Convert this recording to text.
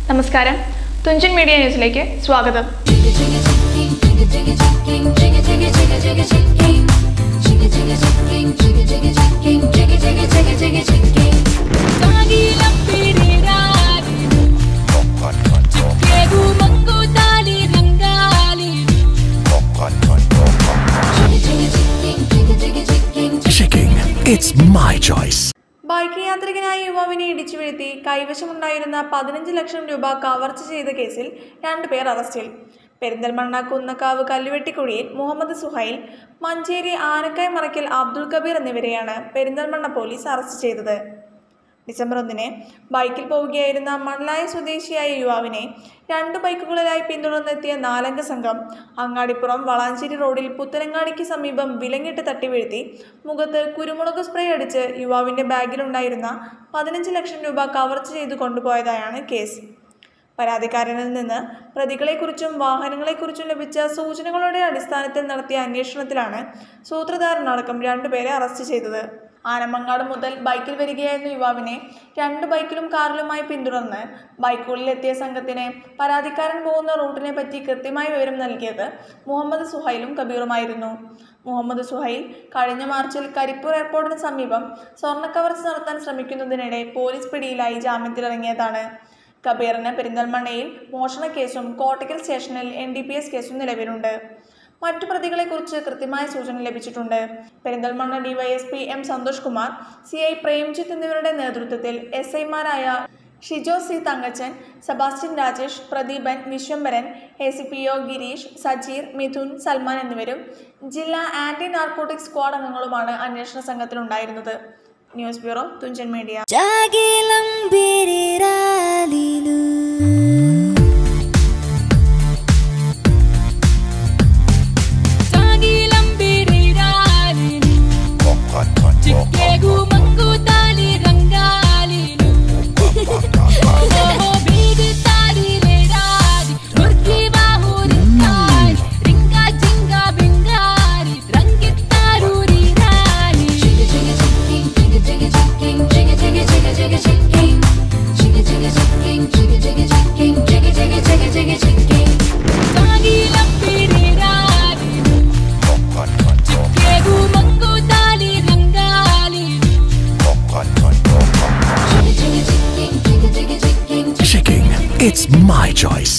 നമസ്കാരം, തുഞ്ചൻ മീഡിയ ന്യൂസിലേക്ക് സ്വാഗതം. It's my choice. ബൈക്ക് യാത്രികനായ യുവാവിനെ ഇടിച്ചു വീഴ്ത്തി കൈവശമുണ്ടായിരുന്ന 15 ലക്ഷം രൂപ കവർച്ച ചെയ്ത കേസിൽ 2 പേർ അറസ്റ്റിൽ. പെരിന്തൽമണ്ണ കുന്നക്കാവ് കല്ലുവെട്ടിക്കുഴിയിൽ മുഹമ്മദ് സുഹൈൽ, മഞ്ചേരി ആനക്കായ് മറയ്ക്കൽ അബ്ദുൽ കബീർ എന്നിവരെയാണ് പെരിന്തൽമണ്ണ പോലീസ് അറസ്റ്റ് ചെയ്തത്. ഡിസംബർ 1 ബൈക്കിൽ പോവുകയായിരുന്ന മണലായ സ്വദേശിയായ യുവാവിനെ 2 ബൈക്കുകളിലായി പിന്തുടർന്നെത്തിയ 4 സംഘം അങ്ങാടിപ്പുറം വളാഞ്ചേരി റോഡിൽ പുത്തനങ്ങാടിക്ക് സമീപം വിലങ്ങിട്ട് തട്ടി വീഴ്ത്തി മുഖത്ത് കുരുമുളക് സ്പ്രേ അടിച്ച് യുവാവിൻ്റെ ബാഗിലുണ്ടായിരുന്ന 15 ലക്ഷം രൂപ കവർച്ച ചെയ്തു കൊണ്ടുപോയതായാണ് കേസ്. പരാതിക്കാരനിൽ നിന്ന് പ്രതികളെക്കുറിച്ചും വാഹനങ്ങളെക്കുറിച്ചും ലഭിച്ച സൂചനകളുടെ അടിസ്ഥാനത്തിൽ നടത്തിയ അന്വേഷണത്തിലാണ് സൂത്രധാരനടക്കം 2 പേരെ അറസ്റ്റ് ചെയ്തത്. ആനമങ്ങാട് മുതൽ ബൈക്കിൽ വരികയായിരുന്ന യുവാവിനെ 2 ബൈക്കിലും കാറിലുമായി പിന്തുടർന്ന് ബൈക്കുകളിലെത്തിയ സംഘത്തിന് പരാതിക്കാരൻ പോകുന്ന റൂട്ടിനെ പറ്റി കൃത്യമായ വിവരം നൽകിയത് മുഹമ്മദ് സുഹൈലും കബീറുമായിരുന്നു. മുഹമ്മദ് സുഹൈൽ കഴിഞ്ഞ മാർച്ചിൽ കരിപ്പൂർ എയർപോർട്ടിന് സമീപം സ്വർണ്ണക്കവർച്ച നടത്താൻ ശ്രമിക്കുന്നതിനിടെ പോലീസ് പിടിയിലായി ജാമ്യത്തിലിറങ്ങിയതാണ്. കബീറിന് പെരിന്തൽമണ്ണയിൽ മോഷണ കേസും കോട്ടക്കൽ സ്റ്റേഷനിൽ NDPS കേസും നിലവിലുണ്ട്. മറ്റു പ്രതികളെക്കുറിച്ച് കൃത്യമായ സൂചന ലഭിച്ചിട്ടുണ്ട്. Perinthalmanna DYSP M Santhosh Kumar, CI Premjith എന്നിവരുടെ നേതൃത്വത്തിൽ SI മാരായ Shijo C Thankachan, Sebastian Rajesh, Pradeepan, Vishwambharan, ACPO Gireesh, Sajeer, Midhun, Salman എന്നിവരും ജില്ലാ ആന്റി നാർക്കോട്ടിക് സ്ക്വാഡ് അംഗങ്ങളുമാണ് അന്വേഷണ സംഘത്തിലുണ്ടായിരുന്നത്. News bureau, Thunchan media. It's my choice.